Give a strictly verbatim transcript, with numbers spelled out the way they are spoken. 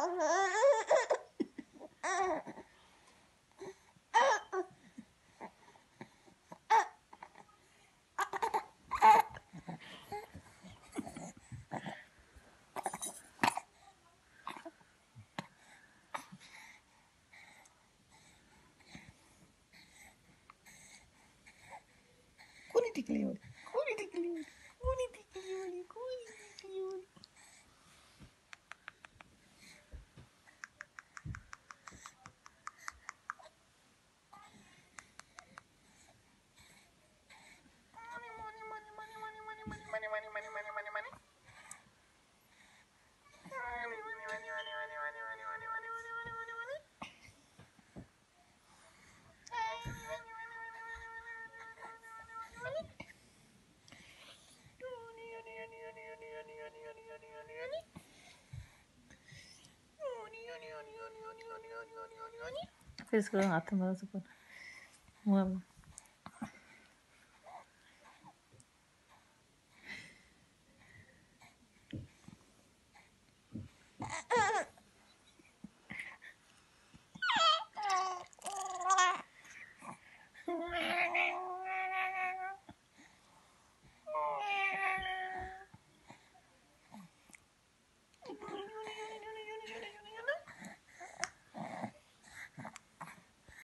कोणी टिकली एवढी कोणी टिकली एवढी कोणी टिकली एवढी कोणी टिकली एवढी फिर इसको हाथ में सुपर